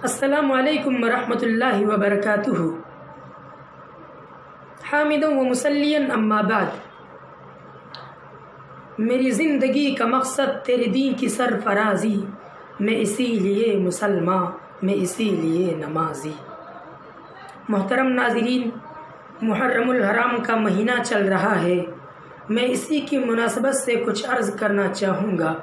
السلام علیکم ورحمۃ اللہ وبرکاتہ۔ حامدا و مسلیا اما بعد، میری زندگی کا مقصد تیرے دین کی سرفرازی، میں اسی لیے مسلمان، میں اسی لیے نمازی۔ محترم ناظرین، محرم الحرام کا مہینہ چل رہا ہے، میں اسی کی مناسبت سے کچھ عرض کرنا چاہوں گا۔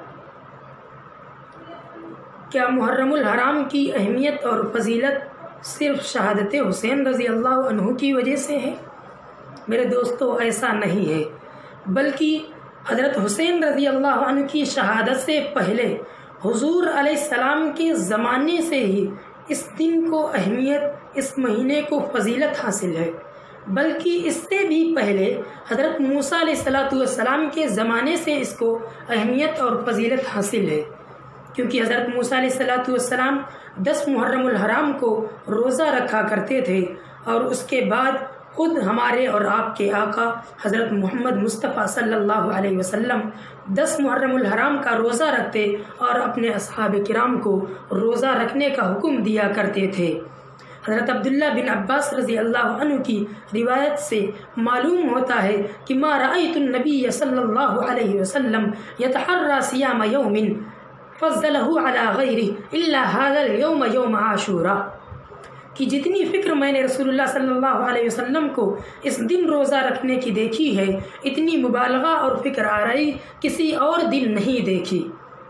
کیا محرم الحرام کی اہمیت اور فضیلت صرف شہادت حسین رضی اللہ عنہ کی وجہ سے ہے؟ میرے دوستو، ایسا نہیں ہے، بلکہ حضرت حسین رضی اللہ عنہ کی شہادت سے پہلے حضور علیہ السلام کے زمانے سے ہی اس دن کو اہمیت، اس مہینے کو فضیلت حاصل ہے، بلکہ اس سے بھی پہلے حضرت موسیٰ علیہ السلام کے زمانے سے اس کو اہمیت اور فضیلت حاصل ہے، کیونکہ حضرت موسیٰ علیہ السلام 10 محرم الحرام کو روزہ رکھا کرتے تھے، اور اس کے بعد خود ہمارے اور آپ کے آقا حضرت محمد مصطفیٰ صلی اللہ علیہ وسلم 10 محرم الحرام کا روزہ رکھتے اور اپنے اصحاب کرام کو روزہ رکھنے کا حکم دیا کرتے تھے۔ حضرت عبداللہ بن عباس رضی اللہ عنہ کی روایت سے معلوم ہوتا ہے کہ ما رأیت النبی صلی اللہ علیہ وسلم یتحری صیام یوم فضلہ علی غیرہ الا ھذا اليوم یوم عاشوراء، کہ جتنی فکر میں نے رسول اللہ صلی اللہ علیہ وسلم کو اس دن روزہ رکھنے کی دیکھی ہے، اتنی مبالغہ اور فکر آرائی کسی اور دن نہیں دیکھی۔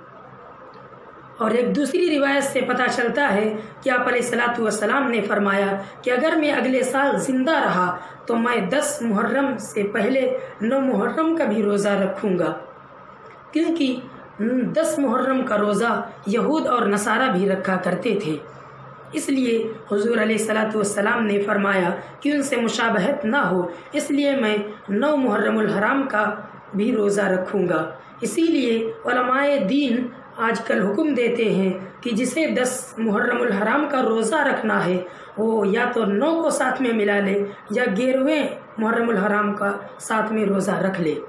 اور ایک دوسری روایت سے پتہ چلتا ہے کہ آپ علیہ السلام نے فرمایا کہ اگر میں اگلے سال زندہ رہا تو میں 10 محرم سے پہلے 9 محرم کا بھی روزہ رکھوں گا، کیونکہ 10 محرم کا روزہ یہود اور نصارہ بھی رکھا کرتے تھے۔ اس لیے حضور علیہ السلام نے فرمایا کہ ان سے مشابہت نہ ہو، اس لیے میں 9 محرم الحرام کا بھی روزہ رکھوں گا۔ اسی لیے علماء دین آج کل حکم دیتے ہیں کہ جسے 10 محرم الحرام کا روزہ رکھنا ہے وہ یا تو 9 کو ساتھ میں ملا لے یا 11ویں محرم الحرام کا ساتھ میں روزہ رکھ لے۔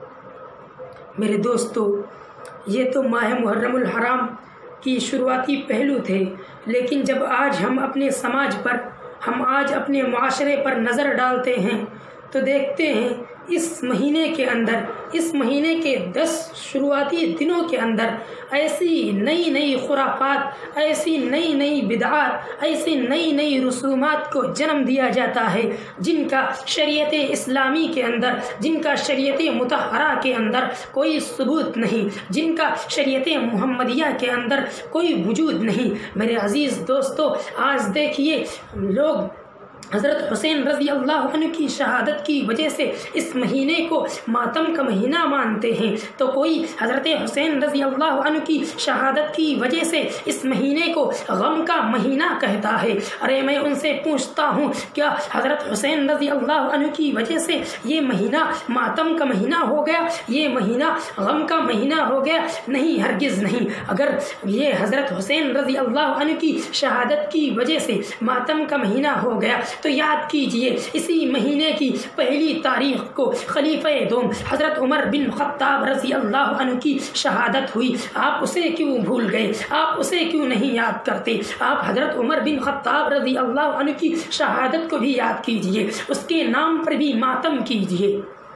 میرے دوستو، یہ تو ماہ محرم الحرام کی شروعاتی پہلو تھے، لیکن جب آج ہم اپنے سماج پر، ہم آج اپنے معاشرے پر نظر ڈالتے ہیں تو دیکھتے ہیں اس مہینے کے اندر، اس مہینے کے 10 شروعاتی دنوں کے اندر ایسی نئی نئی خرافات، ایسی نئی نئی بدعات، ایسی نئی نئی رسومات کو جنم دیا جاتا ہے جن کا شریعت اسلامی کے اندر، جن کا شریعت مطہرہ کے اندر کوئی ثبوت نہیں، جن کا شریعت محمدیہ کے اندر کوئی وجود نہیں۔ میرے عزیز دوستو، آج دیکھیے لوگ حضرت حسین رضی اللہ عنہ کی شہادت کی وجہ سے اس مہینے کو ماتم کا مہینہ مانتے ہیں، تو کوئی حضرت حسین رضی اللہ عنہ کی شہادت کی وجہ سے اس مہینے کو غم کا مہینہ کہتا ہے۔ ارے میں ان سے پوچھتا ہوں، کیا حضرت حسین رضی اللہ عنہ کی وجہ سے یہ مہینہ ماتم کا مہینہ ہو گیا، یہ مہینہ غم کا مہینہ ہو گیا؟ نہیں، ہرگز نہیں۔ اگر یہ حضرت حسین رضی اللہ عنہ کی شہادت کی وجہ سے ماتم کا مہینہ ہو گیا تو یاد کیجئے، اسی مہینے کی پہلی تاریخ کو خلیفہ دوم حضرت عمر بن خطاب رضی اللہ عنہ کی شہادت ہوئی۔ آپ اسے کیوں بھول گئے؟ آپ اسے کیوں نہیں یاد کرتے؟ آپ حضرت عمر بن خطاب رضی اللہ عنہ کی شہادت کو بھی یاد کیجئے، اس کے نام پر بھی ماتم کیجئے۔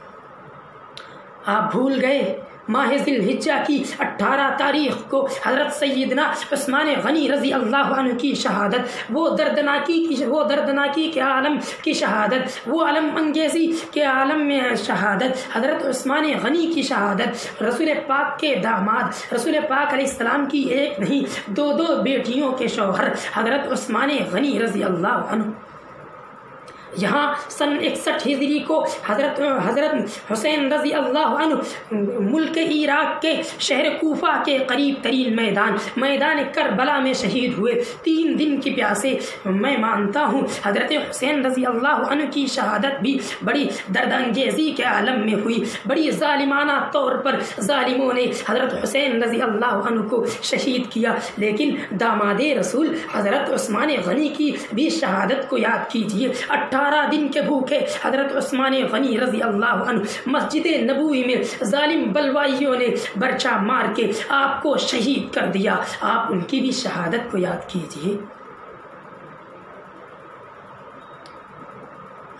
آپ بھول گئے ماہ ذی الحجہ کی 18 تاریخ کو حضرت سیدنا عثمان غنی رضی اللہ عنہ کی شہادت، وہ دردناکی کے عالم کی شہادت، وہ علم انگیزی کے عالم میں شہادت، حضرت عثمان غنی کی شہادت، رسول پاک کے داماد، رسول پاک علیہ السلام کی ایک نہیں 2 بیٹیوں کے شوہر حضرت عثمان غنی رضی اللہ عنہ۔ یہاں سن 61 ہجری کو حضرت حسین رضی اللہ عنہ ملک عراق کے شہر کوفہ کے قریب ترین میدان کربلا میں شہید ہوئے۔ 3 دن کی پیاسے میں مانتا ہوں حضرت حسین رضی اللہ عنہ کی شہادت بھی بڑی درد انگیزی کے عالم میں ہوئی، بڑی ظالمانہ طور پر ظالموں نے حضرت حسین رضی اللہ عنہ کو شہید کیا، لیکن داماد رسول حضرت عثمان غنی کی بھی شہادت کو یاد کیجیے۔ 18 دن کے بھوکے حضرت عثمان غنی رضی اللہ عنہ مسجد نبوی میں ظالم بلوائیوں نے برچا مار کے آپ کو شہید کر دیا۔ آپ ان کی بھی شہادت کو یاد کیجیے۔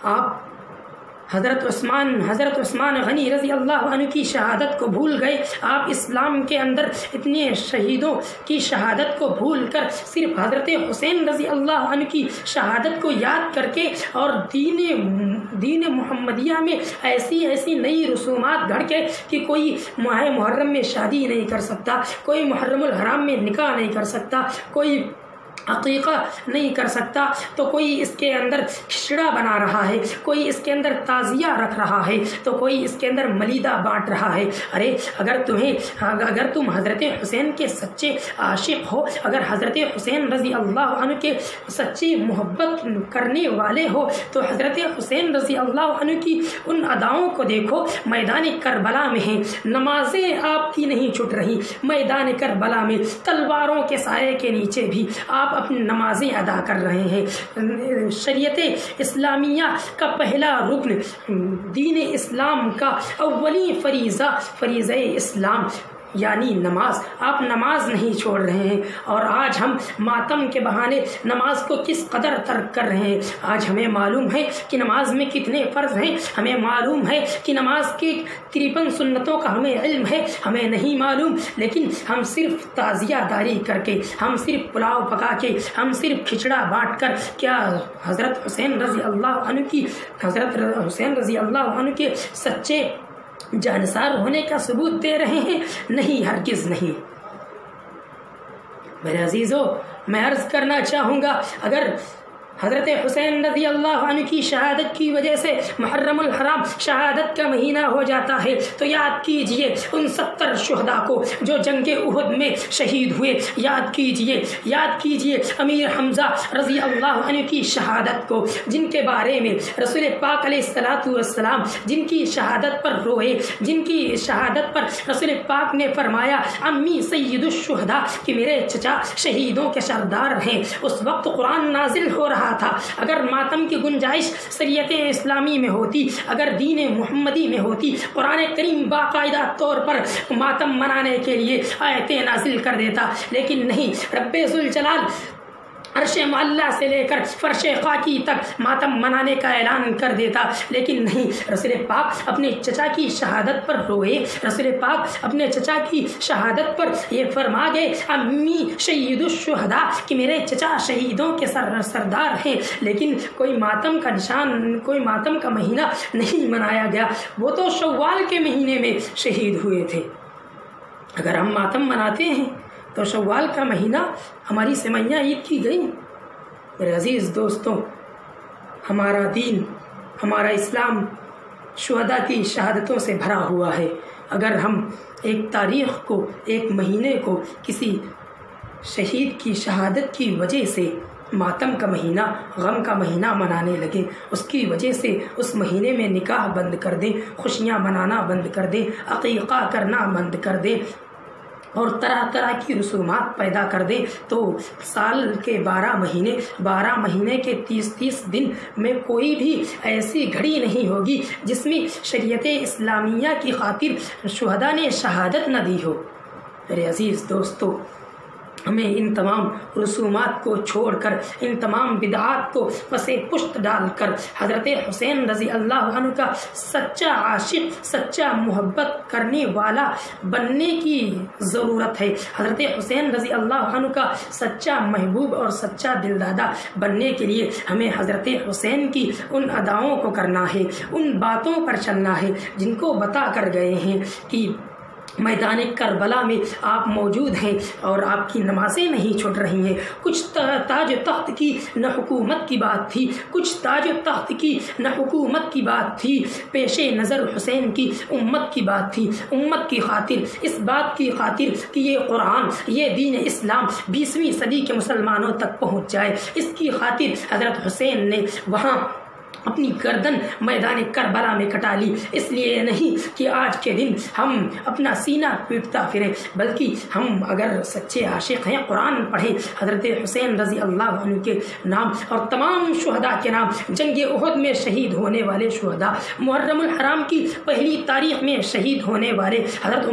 آپ حضرت عثمان غنی رضی اللہ عنہ کی شہادت کو بھول گئے. آپ اسلام کے اندر اتنے شہیدوں کی شہادت کو بھول کر صرف حضرت حسین رضی اللہ عنہ کی شہادت کو یاد کر کے اور دین محمدیہ میں ایسی نئی رسومات گھڑ کے کہ کوئی ماہ محرم میں شادی نہیں کر سکتا، کوئی محرم الحرام میں نکاح نہیں کر سکتا، کوئی عقیقہ نہیں کر سکتا، تو کوئی اس کے اندر کھچڑا بنا رہا ہے، کوئی اس کے اندر تعزیہ رکھ رہا ہے، تو کوئی اس کے اندر ملیدہ بانٹ رہا ہے. ارے اگر تم حضرت حسین کے سچے عاشق ہو، اگر حضرت حسین رضی اللہ عنہ کے سچی محبت کرنے والے ہو، تو حضرت حسین رضی اللہ عنہ کی ان اداؤں کو دیکھو. میدان کربلا میں ہیں، نمازیں آپ کی نہیں چھٹ رہی. میدان کربلا میں تلواروں کے سائے کے نیچے بھی آپ اپنی نمازیں ادا کر رہے ہیں. شریعت اسلامیہ کا پہلا رکن، دین اسلام کا اولین فریضہ اسلام یعنی نماز، آپ نماز نہیں چھوڑ رہے ہیں. اور آج ہم ماتم کے بہانے نماز کو کس قدر ترک کر رہے ہیں. آج ہمیں معلوم ہے کہ نماز میں کتنے فرض ہیں، ہمیں معلوم ہے کہ نماز کی 53 سنتوں کا ہمیں علم ہے، ہمیں نہیں معلوم. لیکن ہم صرف تعزیہ داری کر کے، ہم صرف پلاؤ پکا کے، ہم صرف کھچڑا بانٹ کر کیا حضرت حسین رضی اللہ عنہ کے سچے جانسار ہونے کا ثبوت دے رہے ہیں؟ نہیں، ہرگز نہیں. میرے عزیزو، میں عرض کرنا چاہوں گا، اگر حضرت حسین رضی اللہ عنہ کی شہادت کی وجہ سے محرم الحرام شہادت کا مہینہ ہو جاتا ہے، تو یاد کیجئے ان 70 شہداء کو جو جنگ احد میں شہید ہوئے. یاد کیجئے امیر حمزہ رضی اللہ عنہ کی شہادت کو، جن کے بارے میں رسول پاک علیہ الصلوۃ والسلام جن کی شہادت پر روئے، جن کی شہادت پر رسول پاک نے فرمایا امی سید الشہداء کہ میرے چچا شہیدوں کے سردار ہیں. اس وقت قرآن نازل ہو رہا تھا. اگر ماتم کی گنجائش شریعت اسلامی میں ہوتی، اگر دین محمدی میں ہوتی، قرآن کریم باقاعدہ طور پر ماتم منانے کے لیے آیتیں نازل کر دیتا. لیکن نہیں، رب ذوالجلال عرش معلیٰ سے لے کر فرش خاکی تک ماتم منانے کا اعلان کر دیتا. لیکن نہیں، رسول پاک اپنے چچا کی شہادت پر روئے. رسول پاک اپنے چچا کی شہادت پر یہ فرما گئے امی سید الشہداء کہ میرے چچا شہیدوں کے سردار ہیں. لیکن کوئی ماتم کا نشان، کوئی ماتم کا مہینہ نہیں منایا گیا. وہ تو شوال کے مہینے میں شہید ہوئے تھے. اگر ہم ماتم مناتے ہیں تو شوال کا مہینہ ہماری سمیاں عید کی گئی. میرے عزیز دوستوں، ہمارا دین، ہمارا اسلام شہداء کی شہادتوں سے بھرا ہوا ہے. اگر ہم ایک تاریخ کو، ایک مہینے کو کسی شہید کی شہادت کی وجہ سے ماتم کا مہینہ، غم کا مہینہ منانے لگے، اس کی وجہ سے اس مہینے میں نکاح بند کر دیں، خوشیاں منانا بند کر دیں، عقیقہ کرنا بند کر دیں اور طرح طرح کی رسومات پیدا کر دیں، تو سال کے 12 مہینے کے 30 دن میں کوئی بھی ایسی گھڑی نہیں ہوگی جس میں شریعت اسلامیہ کی خاطر شہداء نے شہادت نہ دی ہو. میرے عزیز دوستو، ہمیں ان تمام رسومات کو چھوڑ کر، ان تمام بدعات کو پس پشت ڈال کر حضرت حسین رضی اللہ عنہ کا سچا عاشق، سچا محبت کرنے والا بننے کی ضرورت ہے. حضرت حسین رضی اللہ عنہ کا سچا محبوب اور سچا دلدادہ بننے کے لیے ہمیں حضرت حسین کی ان اداؤں کو کرنا ہے، ان باتوں پر چلنا ہے جن کو بتا کر گئے ہیں کہ میدان کربلا میں آپ موجود ہیں اور آپ کی نمازیں نہیں چھوٹ رہی ہیں. کچھ تاج و تخت کی نہ حکومت کی بات تھی، کچھ تاج و تخت کی نہ حکومت کی بات تھی، پیش نظر حسین کی امت کی بات تھی. امت کی خاطر، اس بات کی خاطر کہ یہ قرآن، یہ دین اسلام 20ویں صدی کے مسلمانوں تک پہنچ جائے، اس کی خاطر حضرت حسین نے وہاں اپنی گردن میدان کربلا میں کٹا لی. اس لیے نہیں کہ آج کے دن ہم اپنا سینہ پیٹتا پھریں، بلکہ ہم اگر سچے عاشق ہیں قرآن پڑھیں، حضرت حسین رضی اللہ عنہ کے نام اور تمام شہداء کے نام، جنگ احد میں شہید ہونے والے شہداء، محرم الحرام کی پہلی تاریخ میں شہید ہونے والے حضرت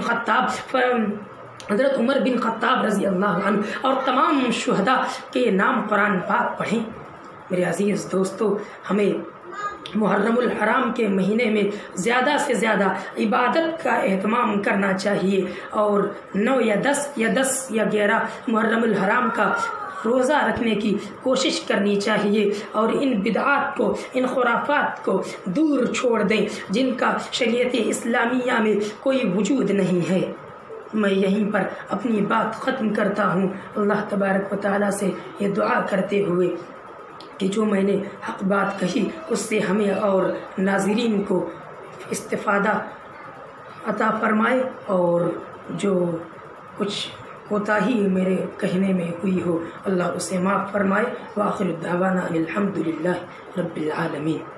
عمر بن خطاب رضی اللہ عنہ اور تمام شہداء کے نام قرآن پاک پڑھیں. میرے عزیز دوستو، ہمیں محرم الحرام کے مہینے میں زیادہ سے زیادہ عبادت کا اہتمام کرنا چاہیے، اور 9 یا 10 یا 11 محرم الحرام کا روزہ رکھنے کی کوشش کرنی چاہیے، اور ان بدعات کو، ان خرافات کو دور چھوڑ دیں جن کا شریعت اسلامیہ میں کوئی وجود نہیں ہے۔ میں یہیں پر اپنی بات ختم کرتا ہوں، اللہ تبارک و تعالیٰ سے یہ دعا کرتے ہوئے کہ جو میں نے حق بات کہی اس سے ہمیں اور ناظرین کو استفادہ عطا فرمائے، اور جو کچھ کوتاہی میرے کہنے میں ہوئی ہو اللہ اسے معاف فرمائے۔ وآخر دعوانا الحمدللہ رب العالمین۔